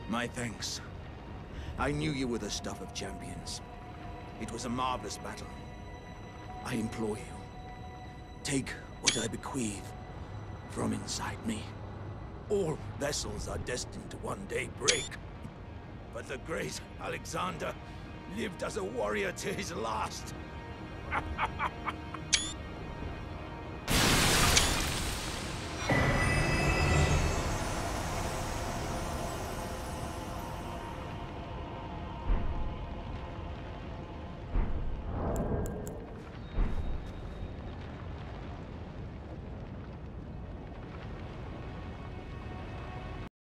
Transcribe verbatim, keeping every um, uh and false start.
My thanks. I knew you were the stuff of champions. It was a marvelous battle. I implore you, take what I bequeath from inside me. All vessels are destined to one day break. But the great Alexander lived as a warrior to his last.